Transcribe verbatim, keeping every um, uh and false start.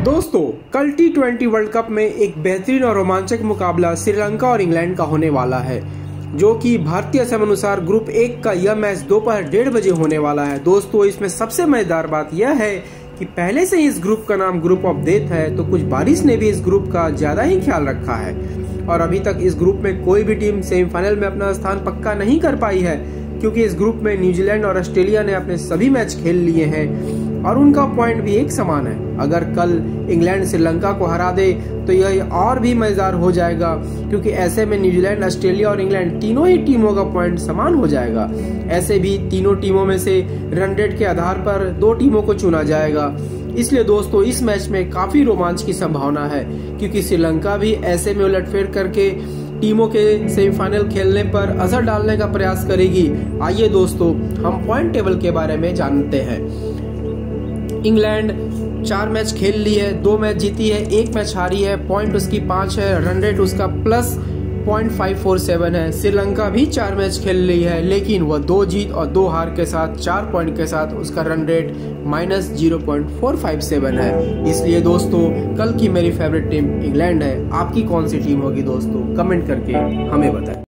दोस्तों कल T twenty world cup में एक बेहतरीन और रोमांचक मुकाबला श्रीलंका और इंग्लैंड का होने वाला है, जो कि भारतीय समय अनुसार ग्रुप एक का यह मैच दोपहर डेढ़ बजे होने वाला है। दोस्तों इसमें सबसे मजेदार बात यह है कि पहले से ही इस ग्रुप का नाम ग्रुप ऑफ डेथ है, तो कुछ बारिश ने भी इस ग्रुप का ज्यादा ही ख्याल रखा है और अभी तक इस ग्रुप में कोई भी टीम सेमीफाइनल में अपना स्थान पक्का नहीं कर पाई है, क्योंकि इस ग्रुप में न्यूजीलैंड और ऑस्ट्रेलिया ने अपने सभी मैच खेल लिए हैं और उनका पॉइंट भी एक समान है। अगर कल इंग्लैंड श्रीलंका को हरा दे तो यह और भी मजेदार हो जाएगा, क्योंकि ऐसे में न्यूजीलैंड, ऑस्ट्रेलिया और इंग्लैंड तीनों ही टीमों का पॉइंट समान हो जाएगा। ऐसे भी तीनों टीमों में से रन रेट के आधार पर दो टीमों को चुना जाएगा। इसलिए दोस्तों इस मैच में काफी रोमांच की संभावना है, क्योंकि श्रीलंका भी ऐसे में उलटफेर करके टीमों के सेमीफाइनल खेलने पर असर डालने का प्रयास करेगी। आइए दोस्तों हम पॉइंट टेबल के बारे में जानते हैं। इंग्लैंड चार मैच खेल ली है, दो मैच जीती है, एक मैच हारी है, पॉइंट उसकी पांच है, रन रेट उसका plus point five four seven है। श्रीलंका भी चार मैच खेल ली है, लेकिन वह दो जीत और दो हार के साथ चार पॉइंट के साथ उसका run rate minus zero point four five seven है। इसलिए दोस्तों कल की मेरी फेवरेट टीम इंग्लैंड है। आपकी कौन सी टीम होगी दोस्तों, कमेंट करके हमें बताएं।